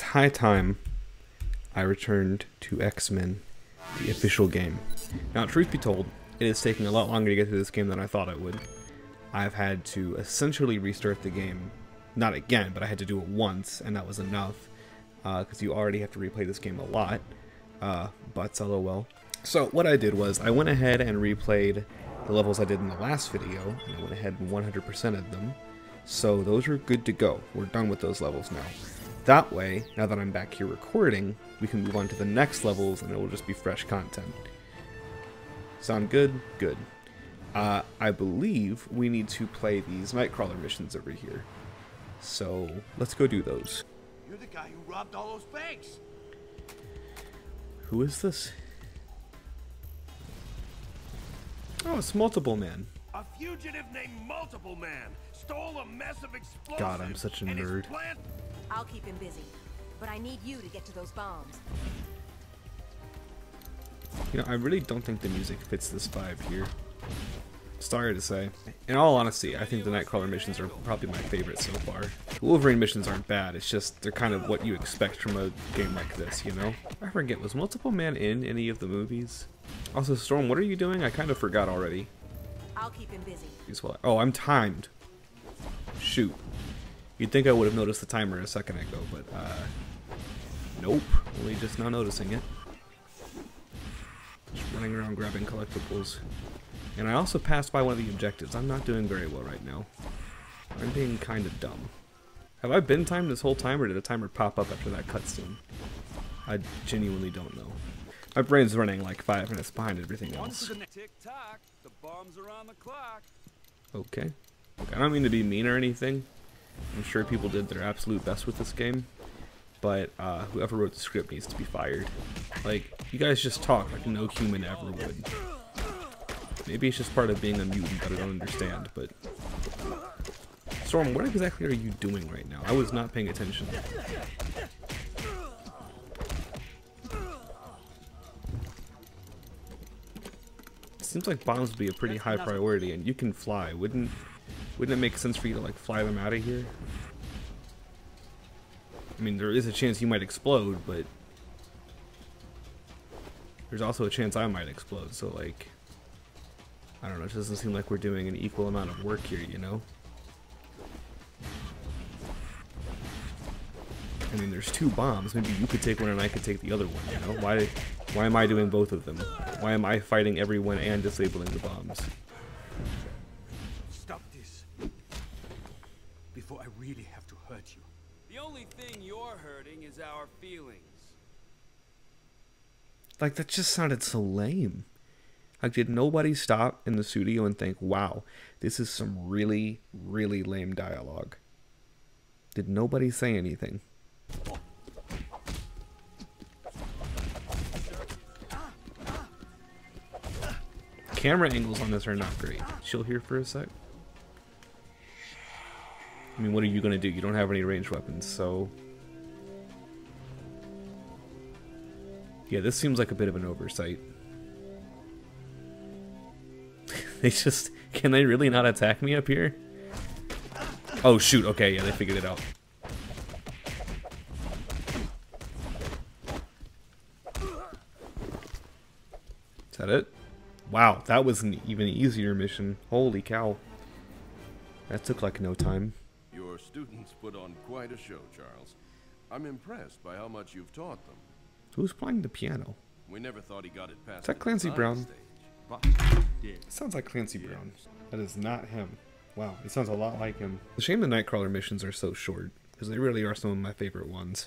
It's high time I returned to X-Men, the official game. Now, truth be told, it is taking a lot longer to get through this game than I thought it would. I've had to essentially restart the game. Not again, but I had to do it once, and that was enough. Because you already have to replay this game a lot. But lol. So what I did was, I went ahead and replayed the levels I did in the last video, and I went ahead and 100%ed them. So those are good to go. We're done with those levels now. That way, now that I'm back here recording, we can move on to the next levels and it will just be fresh content. Sound good? Good. I believe we need to play these Nightcrawler missions over here. So, let's go do those. You're the guy who robbed all those banks. Who is this? Oh, it's Multiple Man. A fugitive named Multiple Man stole a mess of explosives. God, I'm such a nerd. I'll keep him busy, but I need you to get to those bombs. You know, I really don't think the music fits this vibe here. Sorry to say. In all honesty, I think the Nightcrawler missions are probably my favorite so far. The Wolverine missions aren't bad, it's just they're kind of what you expect from a game like this, you know? I forget, was Multiple Man in any of the movies? Also, Storm, what are you doing? I kind of forgot already. I'll keep him busy. Oh, I'm timed. Shoot. You'd think I would have noticed the timer a second ago, but, nope. Only just now noticing it. Just running around grabbing collectibles. And I also passed by one of the objectives. I'm not doing very well right now. I'm being kind of dumb. Have I been timed this whole time, or did a timer pop up after that cutscene? I genuinely don't know. My brain's running like 5 minutes behind everything else. Tick-tock, the bombs are on the clock. Okay. I don't mean to be mean or anything. I'm sure people did their absolute best with this game. But whoever wrote the script needs to be fired. Like, you guys just talk like no human ever would. Maybe it's just part of being a mutant that I don't understand, but... Storm, what exactly are you doing right now? I was not paying attention. It seems like bombs would be a pretty high priority, and you can fly. Wouldn't it make sense for you to, like, fly them out of here? I mean, there is a chance you might explode, but... there's also a chance I might explode, so, like... I don't know, it doesn't seem like we're doing an equal amount of work here, you know? I mean, there's 2 bombs. Maybe you could take one and I could take the other one, you know? Why am I doing both of them? Why am I fighting everyone and disabling the bombs? Stop this before I really have to hurt you. The only thing you're hurting is our feelings. Like, that just sounded so lame. Like, did nobody stop in the studio and think, wow, this is some really, really lame dialogue? Did nobody say anything? Camera angles on this are not great. Chill here for a sec. I mean, what are you gonna do? You don't have any ranged weapons, so... yeah, this seems like a bit of an oversight. They just... can they really not attack me up here? Oh shoot, okay, yeah, they figured it out. Is that it? Wow, that was an even easier mission. Holy cow. That took like no time. Your students put on quite a show, Charles. I'm impressed by how much you've taught them. Who's playing the piano? We never thought he got it past Is that the Clancy design Brown? stage. It sounds like Clancy Brown. That is not him. Wow, it sounds a lot like him. The shame the Nightcrawler missions are so short, because they really are some of my favorite ones.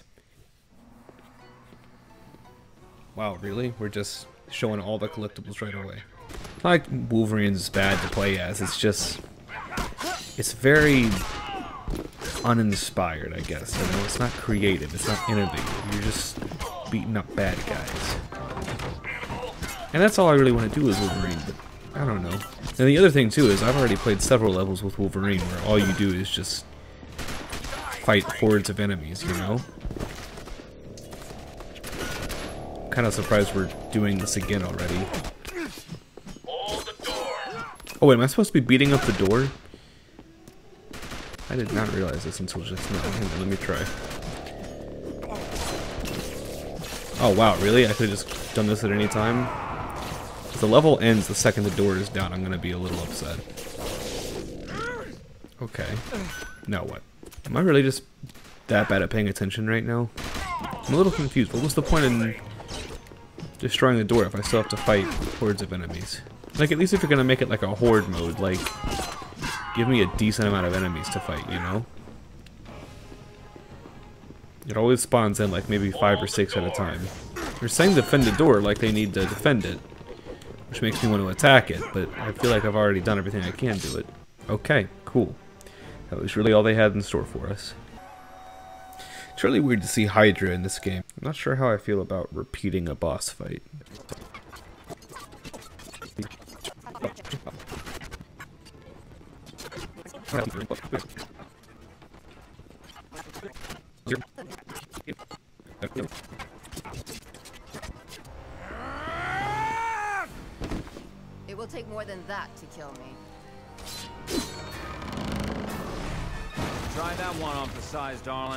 Wow, really? We're just showing all the collectibles right away. Like, Wolverine's bad to play as, it's just... it's very... uninspired, I guess. You know, it's not creative, it's not innovative. You're just beating up bad guys. And that's all I really want to do is Wolverine, but I don't know. And the other thing too is I've already played several levels with Wolverine where all you do is just fight hordes of enemies, you know? Kind of surprised we're doing this again already. Oh wait, am I supposed to be beating up the door? I did not realize this until just now. Hang on, let me try. Oh wow, really? I could have just done this at any time? If the level ends the second the door is down, I'm gonna be a little upset. Okay. Now what? Am I really just that bad at paying attention right now? I'm a little confused. What was the point in destroying the door if I still have to fight hordes of enemies? Like, at least if you're gonna make it like a horde mode, like, give me a decent amount of enemies to fight, you know? It always spawns in like maybe 5 or 6 at a time. They're saying defend the door like they need to defend it, which makes me want to attack it, but I feel like I've already done everything I can do it. Okay, cool. That was really all they had in store for us. It's really weird to see Hydra in this game. I'm not sure how I feel about repeating a boss fight. It will take more than that to kill me. Try that one on for size, darling.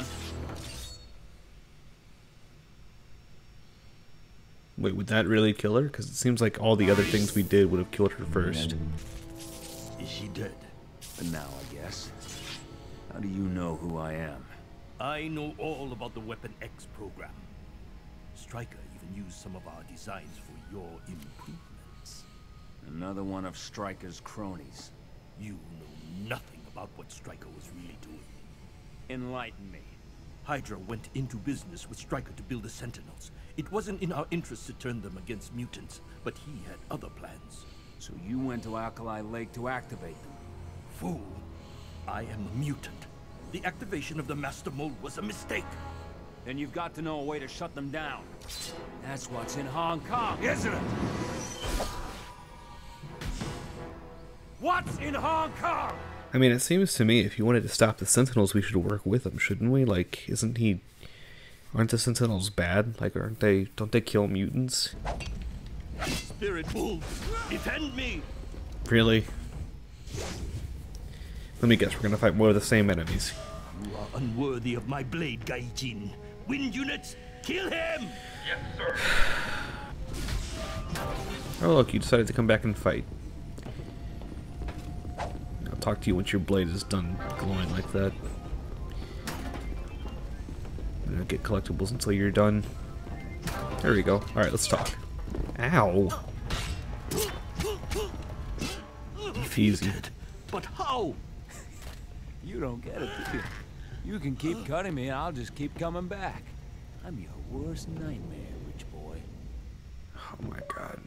Wait, would that really kill her? Because it seems like all the other things we did would have killed her first. Is she dead? For now, I guess. How do you know who I am? I know all about the Weapon X program. Stryker even used some of our designs for your improvements. Another one of Stryker's cronies. You know nothing about what Stryker was really doing. Enlighten me. Hydra went into business with Stryker to build the Sentinels. It wasn't in our interest to turn them against mutants, but he had other plans. So you went to Alkali Lake to activate them? Fool. I am a mutant. The activation of the Master Mold was a mistake. Then you've got to know a way to shut them down. That's what's in Hong Kong, isn't it? What's in Hong Kong? I mean, it seems to me if you wanted to stop the Sentinels, we should work with them, shouldn't we? Like, aren't the Sentinels bad? Like, don't they kill mutants? Spirit Wolves, defend me! Really? Let me guess, we're gonna fight more of the same enemies. You are unworthy of my blade, Gaijin. Wind units, kill him! Yes, sir. Oh look, you decided to come back and fight. I'll talk to you once your blade is done glowing like that. You don't get collectibles until you're done. There we go. Alright, let's talk. Ow! Easy. But how? You don't get it, do you? You can keep cutting me and I'll just keep coming back. I'm your worst nightmare, rich boy. Oh my god.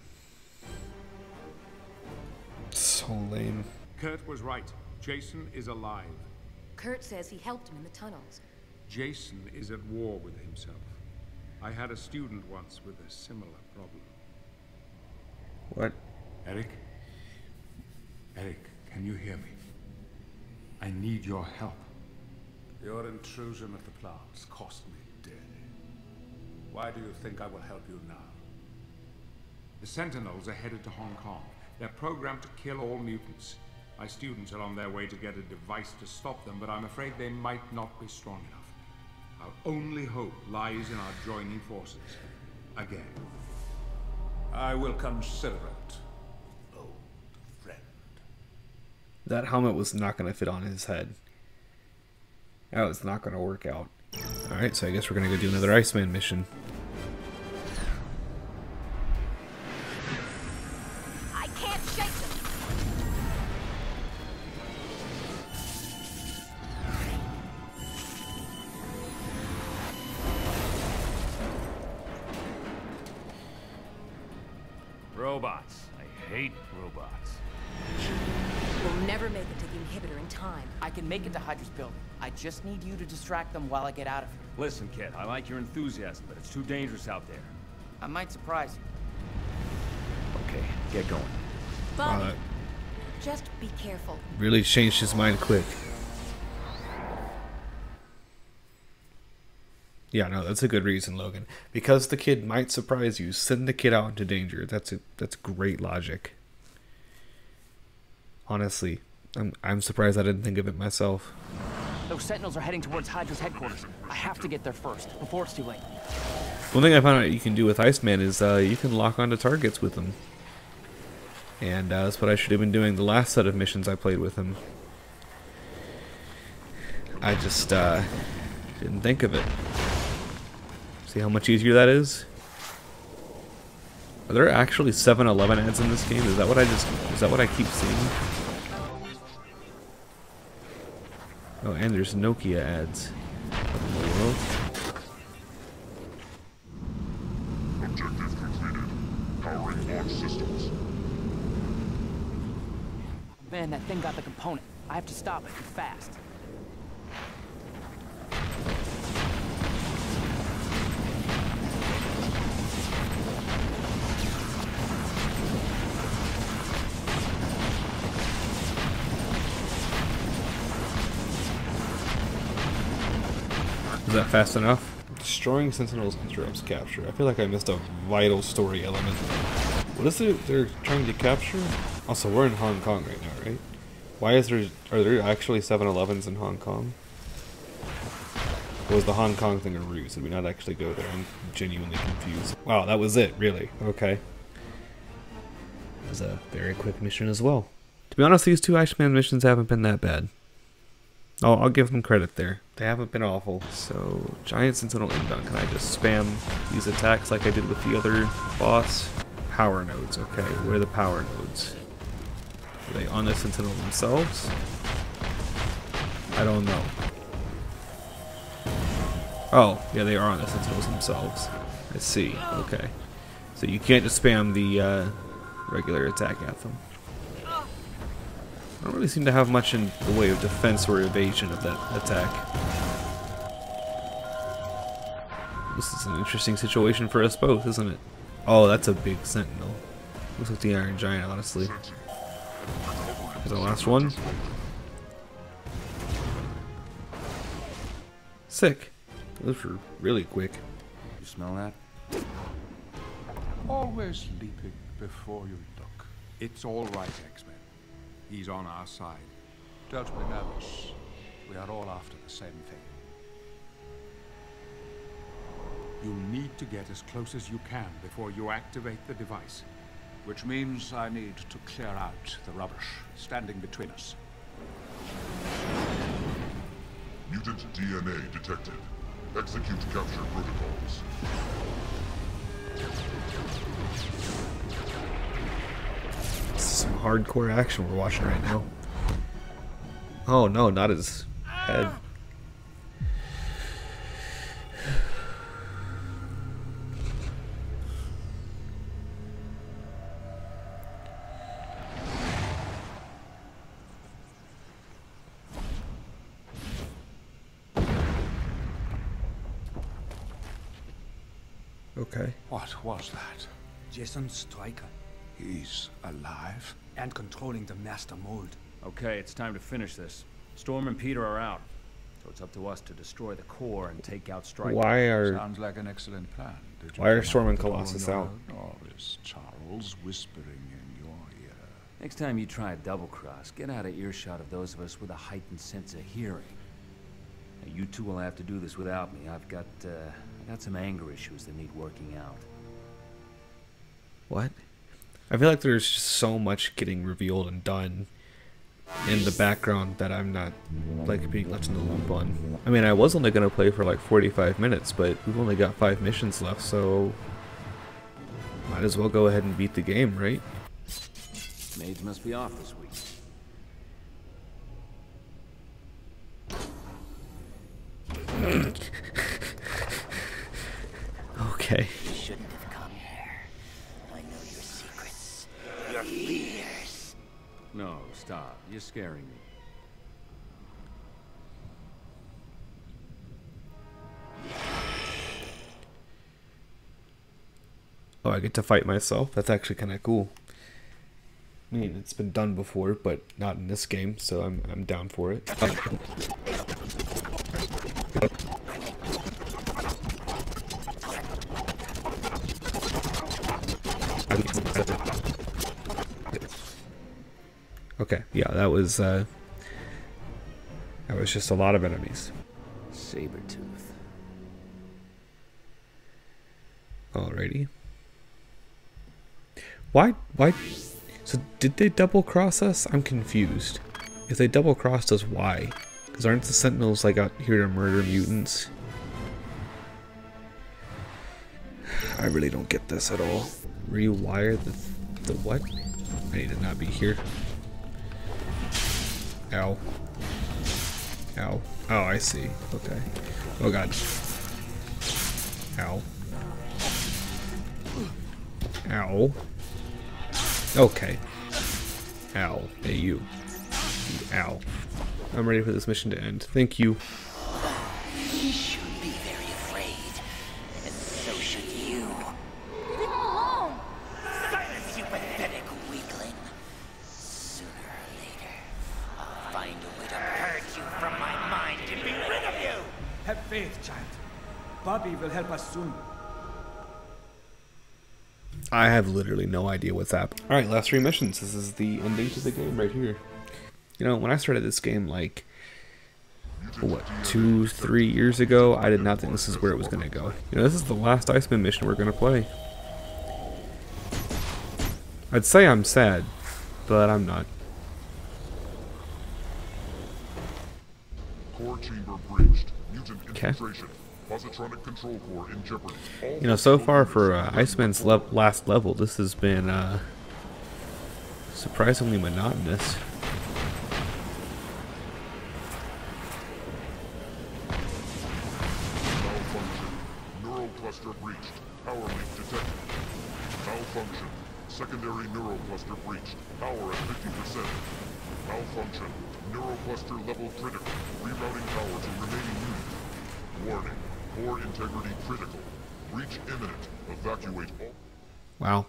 So lame. Kurt was right. Jason is alive. Kurt says he helped him in the tunnels. Jason is at war with himself. I had a student once with a similar problem. What? Eric? Eric, can you hear me? I need your help. Your intrusion at the plants cost me dearly. Why do you think I will help you now? The Sentinels are headed to Hong Kong. They're programmed to kill all mutants. My students are on their way to get a device to stop them, but I'm afraid they might not be strong enough. Our only hope lies in our joining forces. Again. I will consider it, old friend. That helmet was not going to fit on his head. That was not going to work out. Alright, so I guess we're going to go do another Iceman mission. I can't shake them! Robots. I hate robots. We'll never make it to the inhibitor in time. I can make it to Hydra's building. I just need you to distract them while I get out of here. Listen, kid, I like your enthusiasm, but it's too dangerous out there. I might surprise you. Okay, get going. Bobby, just be careful. Really changed his mind quick. Yeah, no, that's a good reason, Logan. Because the kid might surprise you, send the kid out into danger. That's great logic. Honestly, I'm surprised I didn't think of it myself. Those Sentinels are heading towards Hydra's headquarters. I have to get there first, before it's too late. One thing I found out you can do with Iceman is you can lock onto targets with him. And that's what I should have been doing the last set of missions I played with him. I just didn't think of it. See how much easier that is? Are there actually 7-Eleven ads in this game? Is that what I keep seeing? Oh, and there's Nokia ads. What in the world? Objective completed. Powering launch systems. Man, that thing got the component. I have to stop it fast. Is that fast enough? Destroying Sentinels interrupts capture. I feel like I missed a vital story element. What is it they're trying to capture? Also, we're in Hong Kong right now, right? Why is there... Are there actually 7-Elevens in Hong Kong? Or was the Hong Kong thing a ruse? Did we not actually go there? I'm genuinely confused. Wow, that was it, really. Okay. That was a very quick mission as well. To be honest, these two Iceman missions haven't been that bad. I'll give them credit there. They haven't been awful. So, Giant Sentinel inbound. Can I just spam these attacks like I did with the other boss? Power nodes. Okay, where are the power nodes? Are they on the Sentinel themselves? I don't know. Oh, yeah, they are on the Sentinels themselves. I see. Okay. So you can't just spam the regular attack at them. I don't really seem to have much in the way of defense or evasion of that attack. This is an interesting situation for us both, isn't it? Oh, that's a big Sentinel. Looks like the Iron Giant, honestly. Is the last one? Sick. Those were really quick. You smell that? Always leaping before you look. It's all right, X-Men. He's on our side. Don't be nervous. We are all after the same thing. You'll need to get as close as you can before you activate the device. Which means I need to clear out the rubbish standing between us. Mutant DNA detected. Execute capture protocols. This is some hardcore action we're watching right now. Oh no, not his head. Okay. What was that? Jason Stryker. He's alive? And controlling the master mold. Okay, it's time to finish this. Storm and Peter are out, so it's up to us to destroy the core and take out Stryker. Sounds like an excellent plan. Why are Storm and Colossus out? Or is Charles whispering in your ear? Next time you try a double cross, get out of earshot of those of us with a heightened sense of hearing. Now, you two will have to do this without me. I got some anger issues that need working out. What? I feel like there's just so much getting revealed and done in the background that I'm not like being left in the loop on. I mean, I was only gonna play for like 45 minutes, but we've only got 5 missions left, so might as well go ahead and beat the game, right? Maids must be off this week. Okay. You shouldn't have come here. I know your secrets, your fears. No, stop. You're scaring me. Oh, I get to fight myself? That's actually kind of cool. I mean, it's been done before, but not in this game, so I'm down for it. Okay, yeah, that was just a lot of enemies. Sabretooth. Alrighty. Why? So did they double cross us? I'm confused. If they double crossed us, why? Because aren't the Sentinels like out here to murder mutants? I really don't get this at all. Rewire the what? I need to not be here. Ow. Ow. Oh, I see. Okay. Oh god. Ow. Ow. Okay. Ow. Hey, you. Ow. I'm ready for this mission to end. Thank you. You should be very afraid. And so should you. Leave him alone! Silence, you pathetic weakling. Sooner or later, I'll find a way to purge you from my mind and be rid of you! Have faith, child. Bobby will help us soon. I have literally no idea what's happening. Alright, last 3 missions. This is the ending to the game right here. You know, when I started this game, like, what, 2-3 years ago, I did not think this is where it was going to go. You know, this is the last Iceman mission we're going to play. I'd say I'm sad, but I'm not. Core chamber breached. Mutant Okay. infiltration. Positronic control core in jeopardy. You know, so far for Iceman's last level, this has been surprisingly monotonous. Malfunction. Neural cluster breached. Power leak detected. Malfunction. Secondary neural cluster breached. Power at 50%. Malfunction. Neural cluster level critical. Rerouting power to remaining unit. Warning. Core integrity critical. Breach imminent. Evacuate all. Wow.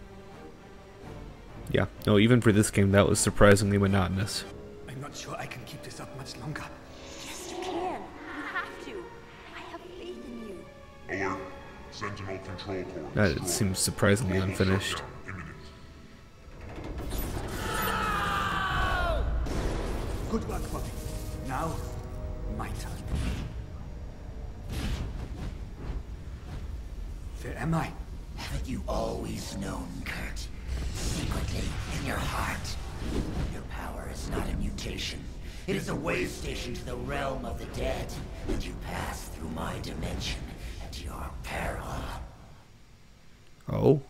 Yeah, no, even for this game, that was surprisingly monotonous. I'm not sure I can keep this up much longer. Yes, you can. You have to. I have faith in you. Alert. Sentinel control core. That destroyed. seems surprisingly Global unfinished. shutdown imminent. Good work, Bobby. Now, my turn. Where am I? Haven't you always known, Kurt? Secretly, in your heart. Your power is not a mutation. It is a way station to the realm of the dead. And you pass through my dimension at your peril. Oh?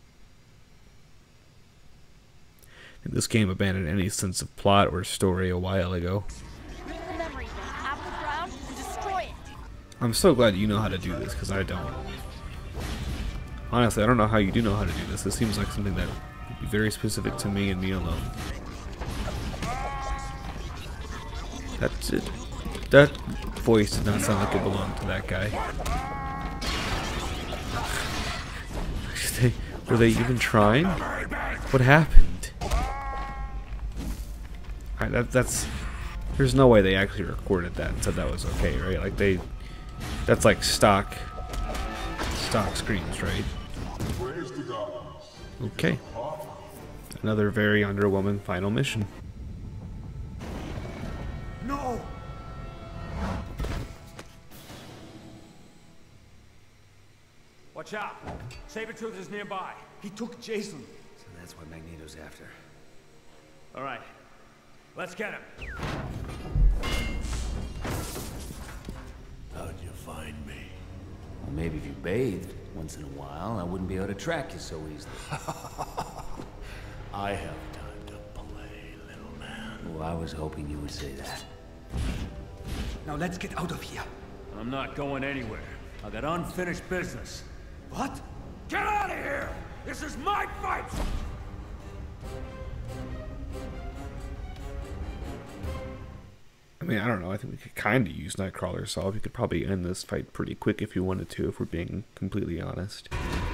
I think this game abandoned any sense of plot or story a while ago. Bring the memory bank out of the ground and destroy it. I'm so glad you know how to do this, because I don't. Honestly, I don't know how you do know how to do this. This seems like something that would be very specific to me and me alone. That's it. That voice did not sound like it belonged to that guy. Were they even trying? What happened? Alright, that's... There's no way they actually recorded that and said that was okay, right? Like, they... That's like stock screens, right? Okay. Another very underwhelming final mission. No! Watch out! Sabretooth is nearby. He took Jason. So that's what Magneto's after. All right. Let's get him. How'd you find me? Well, maybe if you bathed once in a while, I wouldn't be able to track you so easily. I have time to play, little man. Oh, I was hoping you would say that. Now let's get out of here. I'm not going anywhere. I got unfinished business. What? Get out of here! This is my fight! I mean, I don't know. I think we could kind of use Nightcrawler Solve. You could probably end this fight pretty quick if you wanted to, if we're being completely honest.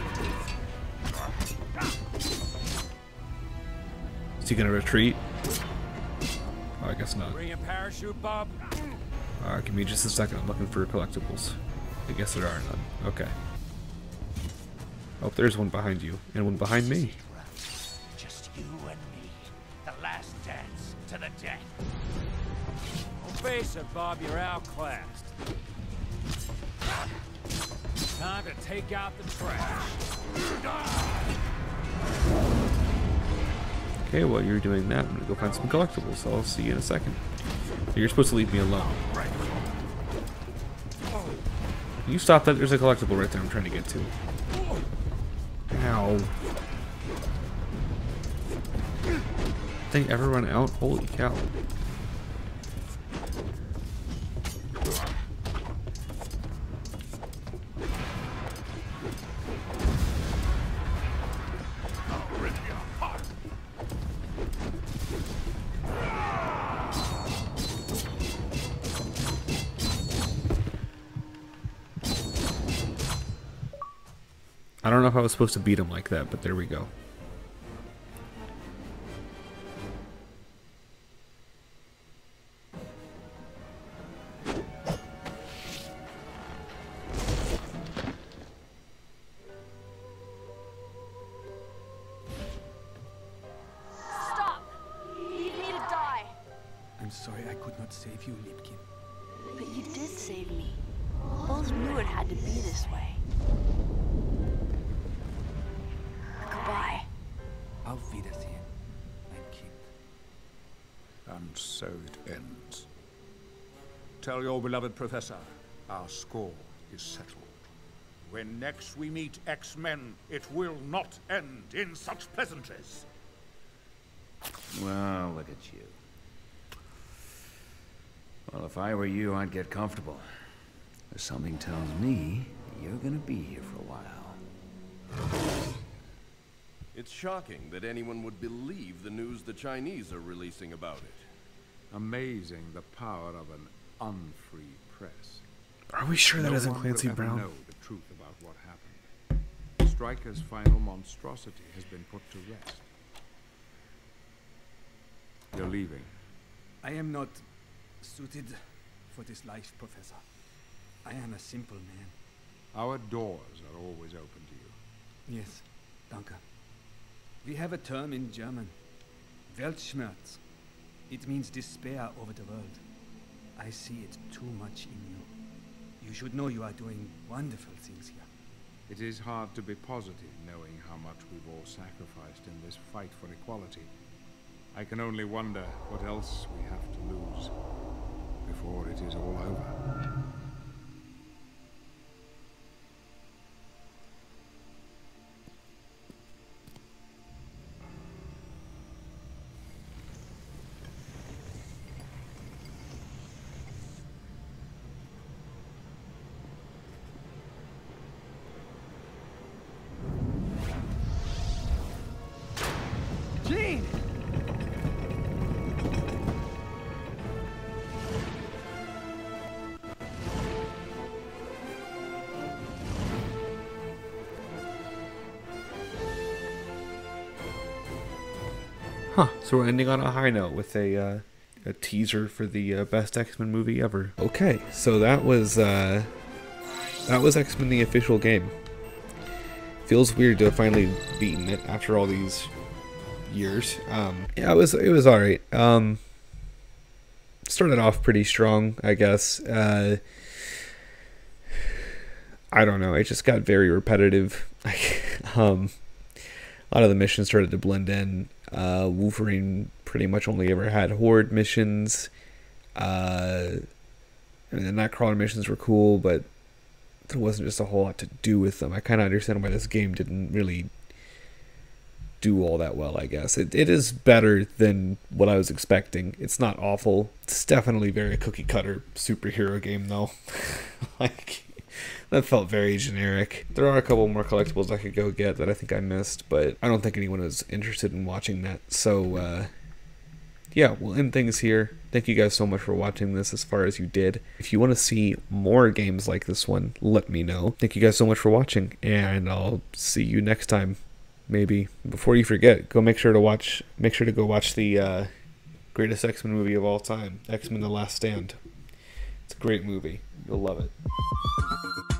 Is he gonna retreat? Oh, I guess not. Bring a parachute, Bob? Give me just a second. I'm looking for collectibles. I guess there are none. Okay. Oh, there's one behind you, and one behind me. Just you and me. The last dance to the death. Don't face it, Bob. You're outclassed. Time to take out the trash. Okay, while you're doing that, I'm gonna go find some collectibles, so I'll see you in a second. You're supposed to leave me alone. You stop that, there's a collectible right there I'm trying to get to. Ow. Thing ever run out? Holy cow. I don't know if I was supposed to beat him like that, but there we go. Stop! Leave me to die. I'm sorry I could not save you, Liebkin. But you did save me. Both knew it had to be this way. Goodbye. Auf Wiedersehen, mein Kind. And so it ends. Tell your beloved professor, our score is settled. When next we meet X-Men, it will not end in such pleasantries. Well, look at you. Well, if I were you, I'd get comfortable. But something tells me you're gonna be here for a while. It's shocking that anyone would believe the news the Chinese are releasing about it. Amazing the power of an unfree press. Are we sure that No isn't one Clancy will ever Brown? know the truth about what happened. Stryker's final monstrosity has been put to rest. You're leaving. I am not suited for this life, Professor. I am a simple man. Our doors are always open to you. Yes, danke. We have a term in German. Weltschmerz. It means despair over the world. I see it too much in you. You should know you are doing wonderful things here. It is hard to be positive knowing how much we've all sacrificed in this fight for equality. I can only wonder what else we have to lose before it is all over. Jean! Huh, so we're ending on a high note with a teaser for the best X-Men movie ever. Okay, so that was X-Men the official game. Feels weird to have finally beaten it after all these years. Yeah, it was alright. Started off pretty strong, I guess. I don't know, it just got very repetitive. A lot of the missions started to blend in. Wolverine pretty much only ever had Horde missions. And the Nightcrawler missions were cool, but there wasn't just a whole lot to do with them. I kind of understand why this game didn't really do all that well, I guess. It is better than what I was expecting. It's not awful. It's definitely very cookie cutter superhero game, though. Like, that felt very generic. There are a couple more collectibles I could go get that I think I missed, but I don't think anyone is interested in watching that. So, yeah, we'll end things here. Thank you guys so much for watching this as far as you did. If you want to see more games like this one, let me know. Thank you guys so much for watching, and I'll see you next time. Maybe. Before you forget, make sure to go watch the greatest X-Men movie of all time, X-Men The Last Stand. It's a great movie. You'll love it.